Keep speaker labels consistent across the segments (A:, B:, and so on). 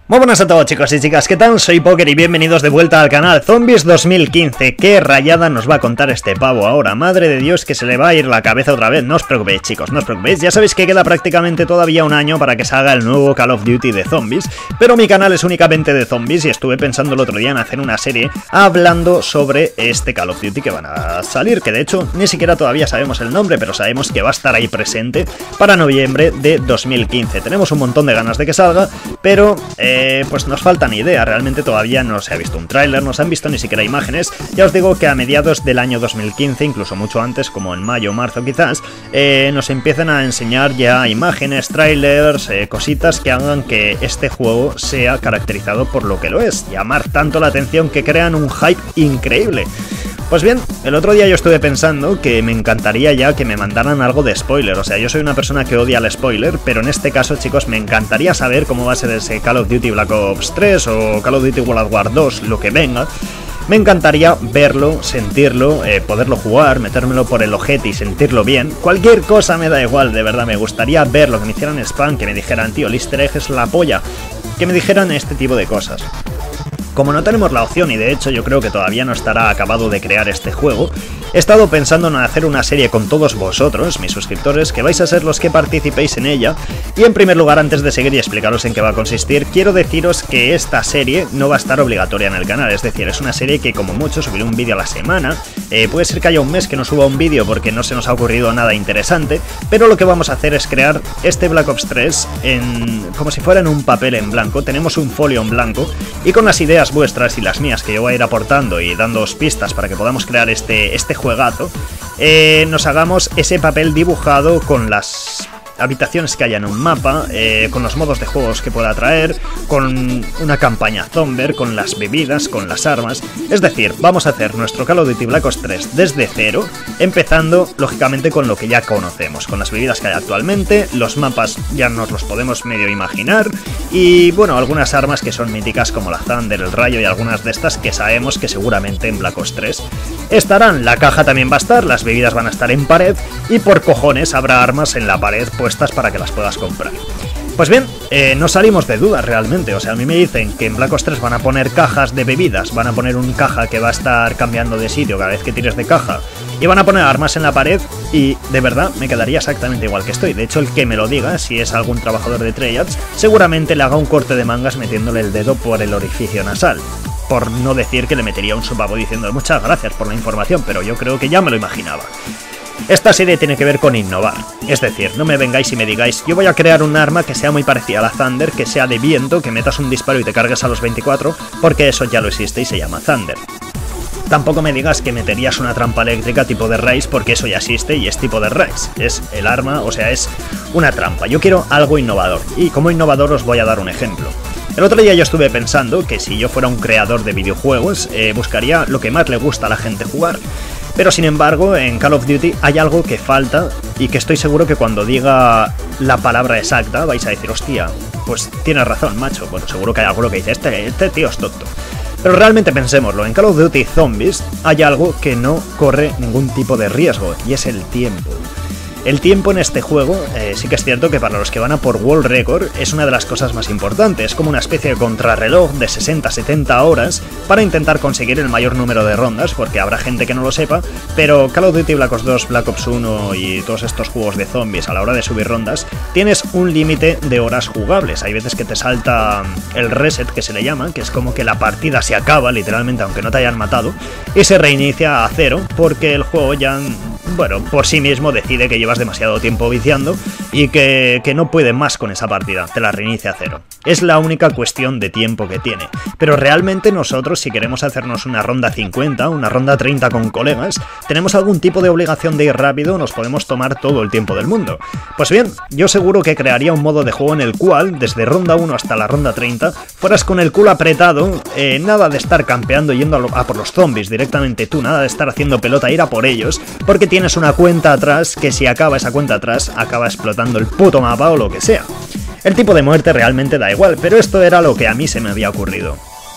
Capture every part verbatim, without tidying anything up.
A: Muy buenas a todos, chicos y chicas, ¿qué tal? Soy Poker y bienvenidos de vuelta al canal. Zombies dos mil quince, ¿qué rayada nos va a contar este pavo ahora? Madre de Dios, que se le va a ir la cabeza otra vez. No os preocupéis, chicos, no os preocupéis. Ya sabéis que queda prácticamente todavía un año para que salga el nuevo Call of Duty de zombies, pero mi canal es únicamente de zombies y estuve pensando el otro día en hacer una serie hablando sobre este Call of Duty que van a salir, que de hecho ni siquiera todavía sabemos el nombre, pero sabemos que va a estar ahí presente para noviembre de dos mil quince. Tenemos un montón de ganas de que salga, pero... Eh, Eh, pues nos falta ni idea, realmente todavía no se ha visto un tráiler, no se han visto ni siquiera imágenes. Ya os digo que a mediados del año dos mil quince, incluso mucho antes, como en mayo o marzo quizás, eh, nos empiezan a enseñar ya imágenes, tráilers, eh, cositas que hagan que este juego sea caracterizado por lo que lo es, llamar tanto la atención que crean un hype increíble. Pues bien, el otro día yo estuve pensando que me encantaría ya que me mandaran algo de spoiler. O sea, yo soy una persona que odia el spoiler, pero en este caso, chicos, me encantaría saber cómo va a ser ese Call of Duty Black Ops tres o Call of Duty World at War dos, lo que venga. Me encantaría verlo, sentirlo, eh, poderlo jugar, metérmelo por el ojete y sentirlo bien. Cualquier cosa me da igual, de verdad, me gustaría verlo, que me hicieran spam, que me dijeran, tío, el easter egg es la polla, que me dijeran este tipo de cosas. Como no tenemos la opción, y de hecho yo creo que todavía no estará acabado de crear este juego, he estado pensando en hacer una serie con todos vosotros, mis suscriptores, que vais a ser los que participéis en ella. Y en primer lugar, antes de seguir y explicaros en qué va a consistir, quiero deciros que esta serie no va a estar obligatoria en el canal. Es decir, es una serie que como mucho subiré un vídeo a la semana. Eh, puede ser que haya un mes que no suba un vídeo porque no se nos ha ocurrido nada interesante, pero lo que vamos a hacer es crear este Black Ops tres en, como si fuera en un papel en blanco. Tenemos un folio en blanco y con las ideas vuestras y las mías que yo voy a ir aportando y dándoos pistas para que podamos crear este, este juegazo, eh, nos hagamos ese papel dibujado con las habitaciones que haya en un mapa, eh, con los modos de juegos que pueda traer, con una campaña zombie, con las bebidas, con las armas. Es decir, vamos a hacer nuestro Call of Duty Black Ops tres desde cero, empezando lógicamente con lo que ya conocemos, con las bebidas que hay actualmente, los mapas ya nos los podemos medio imaginar y bueno, algunas armas que son míticas como la Thunder, el Rayo y algunas de estas que sabemos que seguramente en Black Ops tres estarán. La caja también va a estar, las bebidas van a estar en pared y por cojones habrá armas en la pared puestas para que las puedas comprar. Pues bien, eh, no salimos de dudas realmente. O sea, a mí me dicen que en Black Ops tres van a poner cajas de bebidas, van a poner un caja que va a estar cambiando de sitio cada vez que tires de caja y van a poner armas en la pared y de verdad me quedaría exactamente igual que estoy. De hecho, el que me lo diga, si es algún trabajador de Treyarch, seguramente le haga un corte de mangas metiéndole el dedo por el orificio nasal. Por no decir que le metería un sopapo diciendo muchas gracias por la información, pero yo creo que ya me lo imaginaba. Esta serie tiene que ver con innovar, es decir, no me vengáis y me digáis yo voy a crear un arma que sea muy parecida a la Thunder, que sea de viento, que metas un disparo y te cargues a los veinticuatro, porque eso ya lo existe y se llama Thunder. Tampoco me digas que meterías una trampa eléctrica tipo de Rise, porque eso ya existe y es tipo de Rise, es el arma, o sea, es una trampa. Yo quiero algo innovador, y como innovador os voy a dar un ejemplo. El otro día yo estuve pensando que si yo fuera un creador de videojuegos, eh, buscaría lo que más le gusta a la gente jugar. Pero sin embargo, en Call of Duty hay algo que falta y que estoy seguro que cuando diga la palabra exacta vais a decir, hostia, pues tienes razón, macho. Bueno, seguro que hay alguno que dice, este, este tío es tonto. Pero realmente pensémoslo, en Call of Duty Zombies hay algo que no corre ningún tipo de riesgo y es el tiempo. El tiempo en este juego, eh, sí que es cierto que para los que van a por World Record es una de las cosas más importantes, como una especie de contrarreloj de sesenta a setenta horas para intentar conseguir el mayor número de rondas, porque habrá gente que no lo sepa, pero Call of Duty Black Ops dos, Black Ops uno y todos estos juegos de zombies a la hora de subir rondas, tienes un límite de horas jugables. Hay veces que te salta el reset, que se le llama, que es como que la partida se acaba, literalmente, aunque no te hayan matado, y se reinicia a cero, porque el juego ya... bueno, por sí mismo decide que llevas demasiado tiempo viciando y que, que no puede más con esa partida, te la reinicia a cero. Es la única cuestión de tiempo que tiene. Pero realmente nosotros, si queremos hacernos una ronda cincuenta, una ronda treinta con colegas, tenemos algún tipo de obligación de ir rápido, nos podemos tomar todo el tiempo del mundo. Pues bien, yo seguro que crearía un modo de juego en el cual, desde ronda uno hasta la ronda treinta, fueras con el culo apretado, eh, nada de estar campeando yendo a, lo, a por los zombies directamente tú, nada de estar haciendo pelota, ir a por ellos, porque tienes una cuenta atrás que si acaba esa cuenta atrás, acaba explotando el puto mapa o lo que sea. El tipo de muerte realmente da igual, pero esto era lo que a mí se me había ocurrido.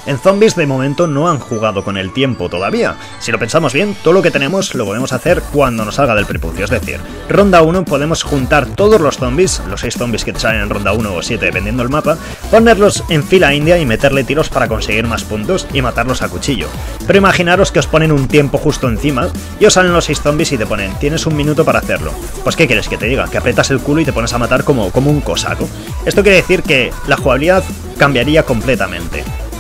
A: En Zombies de momento no han jugado con el tiempo todavía. Si lo pensamos bien, todo lo que tenemos lo podemos hacer cuando nos salga del prepucio, es decir, ronda uno podemos juntar todos los zombies, los seis zombies que te salen en ronda uno o siete dependiendo del mapa, ponerlos en fila india y meterle tiros para conseguir más puntos y matarlos a cuchillo. Pero imaginaros que os ponen un tiempo justo encima y os salen los seis zombies y te ponen, tienes un minuto para hacerlo. Pues ¿qué quieres que te diga? Que apretas el culo y te pones a matar como, como un cosaco. Esto quiere decir que la jugabilidad cambiaría completamente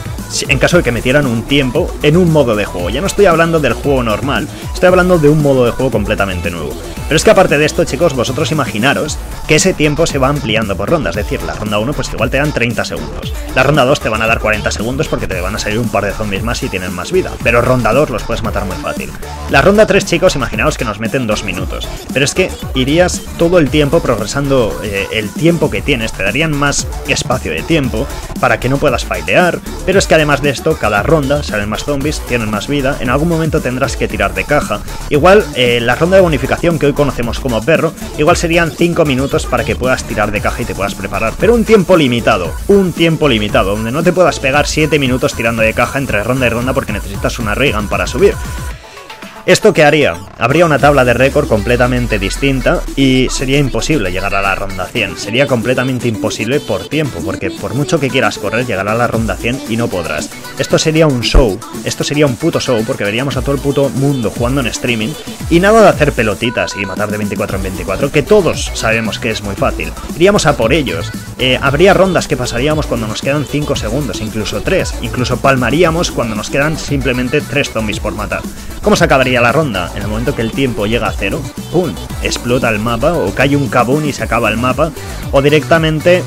A: en caso de que metieran un tiempo en un modo de juego. Ya no estoy hablando del juego normal, estoy hablando de un modo de juego completamente nuevo. Pero es que aparte de esto, chicos, vosotros imaginaros que ese tiempo se va ampliando por rondas. Es decir, la ronda uno pues igual te dan treinta segundos. La ronda dos te van a dar cuarenta segundos porque te van a salir un par de zombies más y tienen más vida. Pero ronda dos los puedes matar muy fácil. La ronda tres, chicos, imaginaos que nos meten dos minutos. Pero es que irías todo el tiempo progresando eh, el tiempo que tienes. Te darían más espacio de tiempo para que no puedas failear. Pero es que además de esto, cada ronda salen más zombies, tienen más vida. En algún momento tendrás que tirar de caja. Igual, eh, la ronda de bonificación que hoy conocemos como perro, igual serían cinco minutos para que puedas tirar de caja y te puedas preparar, pero un tiempo limitado, un tiempo limitado, donde no te puedas pegar siete minutos tirando de caja entre ronda y ronda porque necesitas una ray gun para subir. ¿Esto qué haría? Habría una tabla de récord completamente distinta y sería imposible llegar a la ronda cien. Sería completamente imposible por tiempo, porque por mucho que quieras correr, llegará a la ronda cien y no podrás. Esto sería un show, esto sería un puto show, porque veríamos a todo el puto mundo jugando en streaming y nada de hacer pelotitas y matar de veinticuatro en veinticuatro, que todos sabemos que es muy fácil. Iríamos a por ellos. Eh, habría rondas que pasaríamos cuando nos quedan cinco segundos, incluso tres. Incluso palmaríamos cuando nos quedan simplemente tres zombies por matar. ¿Cómo se acabaría la ronda? En el momento que el tiempo llega a cero, ¡pum!, explota el mapa, o cae un kabum y se acaba el mapa, o directamente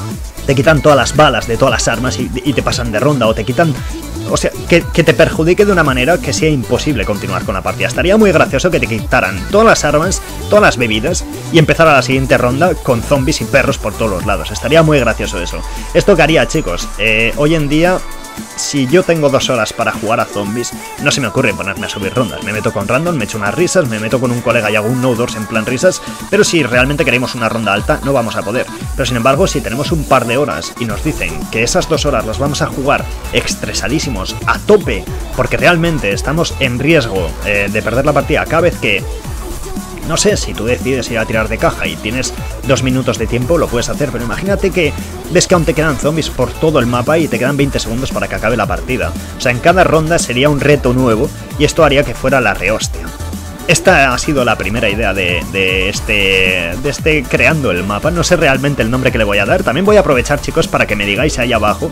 A: te quitan todas las balas de todas las armas y, y te pasan de ronda, o te quitan... O sea, que, que te perjudique de una manera que sea imposible continuar con la partida. Estaría muy gracioso que te quitaran todas las armas, todas las bebidas y empezar a la siguiente ronda con zombies y perros por todos los lados. Estaría muy gracioso eso. ¿Esto qué haría, chicos? Eh, hoy en día... Si yo tengo dos horas para jugar a zombies, no se me ocurre ponerme a subir rondas. Me meto con random, me echo unas risas, me meto con un colega y hago un no-doors en plan risas, pero si realmente queremos una ronda alta, no vamos a poder. Pero sin embargo, si tenemos un par de horas y nos dicen que esas dos horas las vamos a jugar estresadísimos, a tope, porque realmente estamos en riesgo eh, de perder la partida cada vez que... No sé, si tú decides ir a tirar de caja y tienes dos minutos de tiempo, lo puedes hacer, pero imagínate que ves que aún te quedan zombies por todo el mapa y te quedan veinte segundos para que acabe la partida. O sea, en cada ronda sería un reto nuevo y esto haría que fuera la rehostia. Esta ha sido la primera idea de, de, este, de este creando el mapa. No sé realmente el nombre que le voy a dar. También voy a aprovechar, chicos, para que me digáis ahí abajo...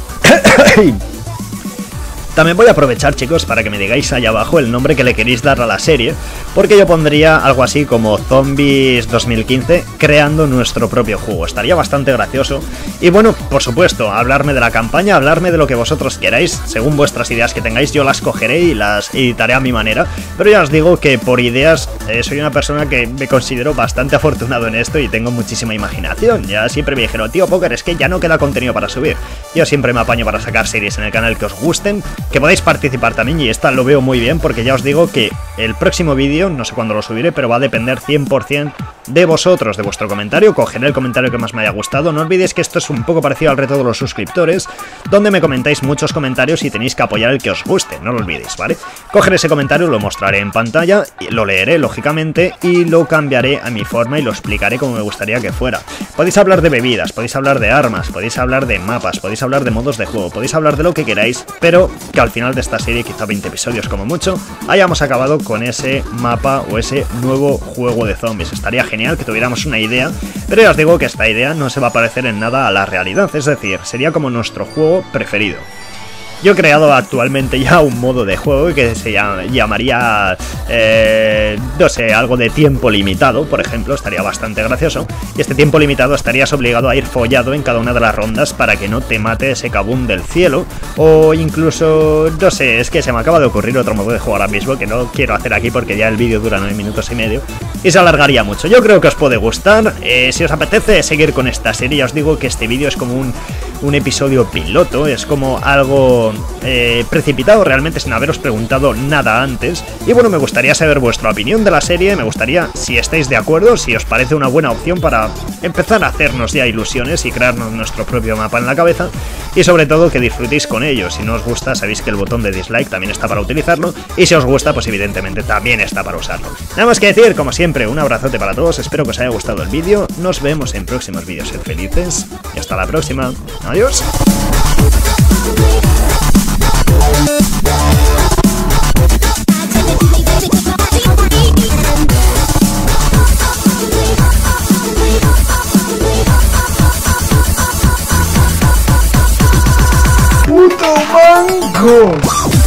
A: También voy a aprovechar, chicos, para que me digáis ahí abajo el nombre que le queréis dar a la serie, porque yo pondría algo así como Zombies dos mil quince creando nuestro propio juego. Estaría bastante gracioso. Y bueno, por supuesto, hablarme de la campaña, hablarme de lo que vosotros queráis, según vuestras ideas que tengáis, yo las cogeré y las editaré a mi manera. Pero ya os digo que por ideas eh, soy una persona que me considero bastante afortunado en esto y tengo muchísima imaginación. Ya siempre me dijeron, tío Poker, es que ya no queda contenido para subir. Yo siempre me apaño para sacar series en el canal que os gusten, que podéis participar también, y esta lo veo muy bien porque ya os digo que el próximo vídeo, no sé cuándo lo subiré, pero va a depender cien por cien de vosotros, de vuestro comentario. Cogeré el comentario que más me haya gustado. No olvidéis que esto es un poco parecido al reto de los suscriptores, donde me comentáis muchos comentarios y tenéis que apoyar el que os guste, no lo olvidéis, ¿vale? Cogeré ese comentario, lo mostraré en pantalla, lo leeré lógicamente y lo cambiaré a mi forma y lo explicaré como me gustaría que fuera. Podéis hablar de bebidas, podéis hablar de armas, podéis hablar de mapas, podéis hablar de modos de juego, podéis hablar de lo que queráis, pero que al final de esta serie, quizá veinte episodios como mucho, hayamos acabado con ese mapa o ese nuevo juego de zombies. Estaría genial que tuviéramos una idea, pero ya os digo que esta idea no se va a parecer en nada a la realidad, es decir, sería como nuestro juego preferido. Yo he creado actualmente ya un modo de juego que se llamaría, eh, no sé, algo de tiempo limitado, por ejemplo, estaría bastante gracioso. Y este tiempo limitado estarías obligado a ir follado en cada una de las rondas para que no te mate ese kabum del cielo. O incluso, no sé, es que se me acaba de ocurrir otro modo de juego ahora mismo que no quiero hacer aquí porque ya el vídeo dura nueve minutos y medio y se alargaría mucho. Yo creo que os puede gustar. Eh, si os apetece seguir con esta serie, ya os digo que este vídeo es como un... un episodio piloto, es como algo eh, precipitado realmente sin haberos preguntado nada antes. Y bueno, me gustaría saber vuestra opinión de la serie, me gustaría si estáis de acuerdo, si os parece una buena opción para empezar a hacernos ya ilusiones y crearnos nuestro propio mapa en la cabeza. Y sobre todo que disfrutéis con ello. Si no os gusta, sabéis que el botón de dislike también está para utilizarlo. Y si os gusta, pues evidentemente también está para usarlo. Nada más que decir, como siempre, un abrazote para todos. Espero que os haya gustado el vídeo. Nos vemos en próximos vídeos. Sed felices. Y hasta la próxima. Adiós.
B: ¡Puto mango!